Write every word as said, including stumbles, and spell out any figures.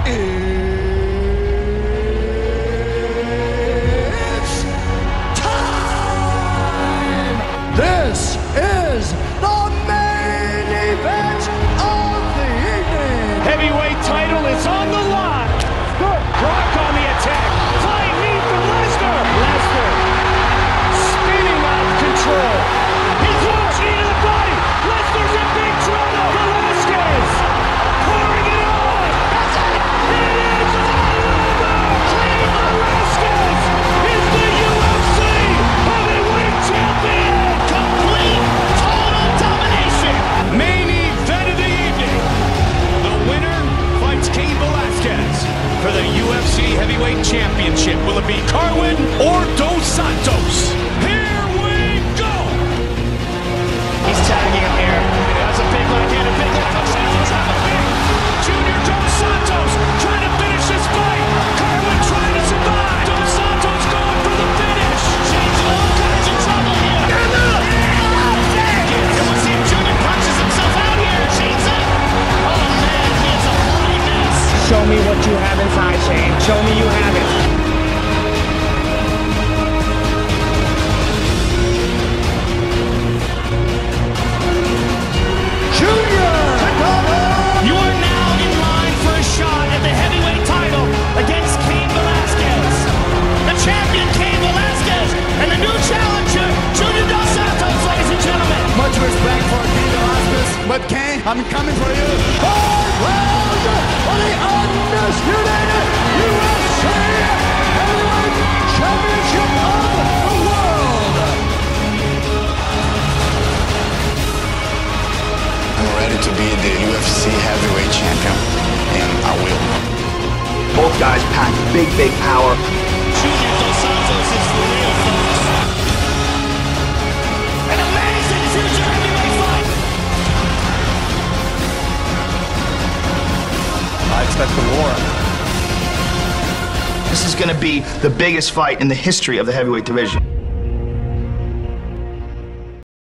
It's time! This is the main event of the evening! Heavyweight title is on the line! Good. Brock on the attack! Flying knee from Lesnar! Lesnar spinning out of control! He's launching into the body! Lesnar's in big trouble! Velasquez pouring it on! That's it! It is all over! Cain Velasquez is the U F C Heavyweight Champion! Complete, total domination! Main event of the evening! The winner fights Cain Velasquez for the U F C Heavyweight Championship. Will it be Carwin or Dos Santos? Here we go! He's tagging him here. That's a big leg in, a big leg. Dos Santos on the big. Junior Dos Santos trying to finish this fight. Carwin trying to survive. Dos Santos going for the finish. Shane's in all kinds of trouble here. Get him up! Come on, see if Junior punches himself out here. Shane's up. Oh man, he is a bloody mess. Show me what you have inside, Shane. Show me you have it. Junior! You are now in line for a shot at the heavyweight title against Cain Velasquez. The champion, Cain Velasquez, and the new challenger, Junior Dos Santos, ladies and gentlemen. Much respect for Cain Velasquez, but Cain, I'm coming for you. Fourth round for the undisputed U F C Heavyweight Championship of the world. I'm ready to be the U F C Heavyweight Champion, and I will. Both guys pack big, big power. Junior Dos Santos is for real, folks. An amazing future heavyweight fight. I expect the war. This is going to be the biggest fight in the history of the heavyweight division.